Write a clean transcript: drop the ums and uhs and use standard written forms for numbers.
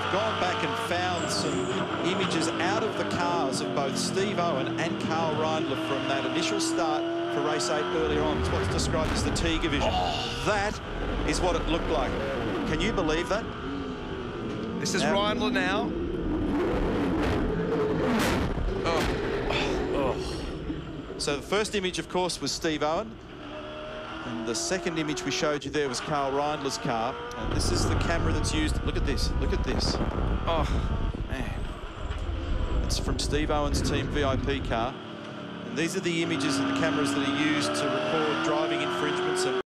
gone back and found some images out of the cars of both Steve Owen and Karl Reindler from that initial start for race 8 earlier on. It's what's described as the T division. That is what it looked like. Can you believe that? This is Reindler now. So the first image, of course, was Steve Owen. And the second image we showed you there was Karl Reindler's car. And this is the camera that's used. Look at this. Look at this. Oh, man. It's from Steve Owen's team VIP car. And these are the images and the cameras that are used to record driving infringements and